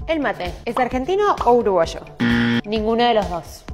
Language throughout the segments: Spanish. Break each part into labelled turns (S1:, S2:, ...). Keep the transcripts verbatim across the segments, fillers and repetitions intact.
S1: ¿El mate es argentino o uruguayo? Ninguno de los dos.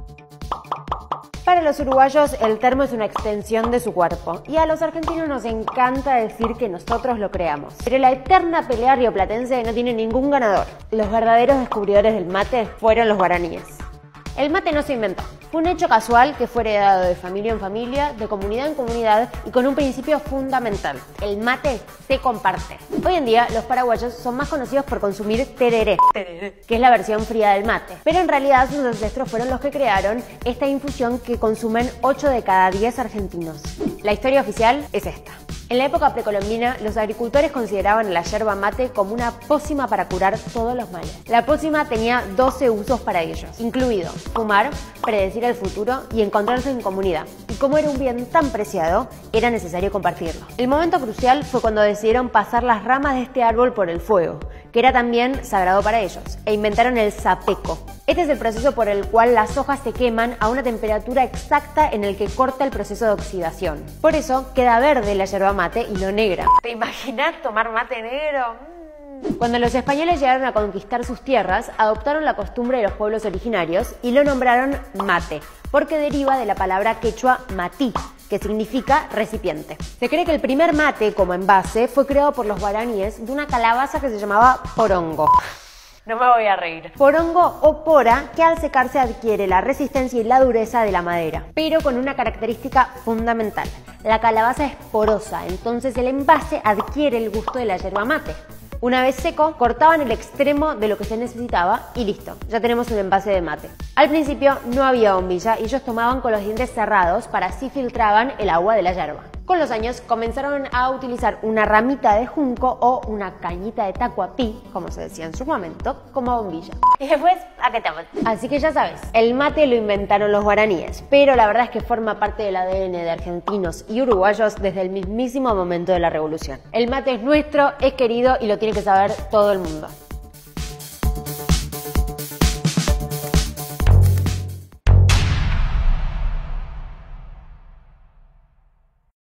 S1: Para los uruguayos, el termo es una extensión de su cuerpo, y a los argentinos nos encanta decir que nosotros lo creamos. Pero la eterna pelea rioplatense no tiene ningún ganador. Los verdaderos descubridores del mate fueron los guaraníes. El mate no se inventó. Fue un hecho casual que fue heredado de familia en familia, de comunidad en comunidad y con un principio fundamental. El mate se comparte. Hoy en día, los paraguayos son más conocidos por consumir tereré, que es la versión fría del mate. Pero en realidad sus ancestros fueron los que crearon esta infusión que consumen ocho de cada diez argentinos. La historia oficial es esta. En la época precolombina, los agricultores consideraban la yerba mate como una pócima para curar todos los males. La pócima tenía doce usos para ellos, incluido fumar, predecir el futuro y encontrarse en comunidad. Y como era un bien tan preciado, era necesario compartirlo. El momento crucial fue cuando decidieron pasar las ramas de este árbol por el fuego, que era también sagrado para ellos, e inventaron el sapeco. Este es el proceso por el cual las hojas se queman a una temperatura exacta en el que corta el proceso de oxidación. Por eso queda verde la yerba mate y no negra. ¿Te imaginas tomar mate negro? Mm. Cuando los españoles llegaron a conquistar sus tierras, adoptaron la costumbre de los pueblos originarios y lo nombraron mate, porque deriva de la palabra quechua matí, que significa recipiente. Se cree que el primer mate como envase fue creado por los guaraníes de una calabaza que se llamaba porongo. No me voy a reír. Porongo o pora, que al secarse adquiere la resistencia y la dureza de la madera, pero con una característica fundamental. La calabaza es porosa, entonces el envase adquiere el gusto de la yerba mate. Una vez seco, cortaban el extremo de lo que se necesitaba y listo, ya tenemos un envase de mate. Al principio no había bombilla y ellos tomaban con los dientes cerrados para así filtraban el agua de la yerba. Con los años comenzaron a utilizar una ramita de junco o una cañita de tacuapí, como se decía en su momento, como bombilla. Y después, ¿a qué te voy? Así que ya sabes, el mate lo inventaron los guaraníes, pero la verdad es que forma parte del A D N de argentinos y uruguayos desde el mismísimo momento de la revolución. El mate es nuestro, es querido y lo tiene que saber todo el mundo.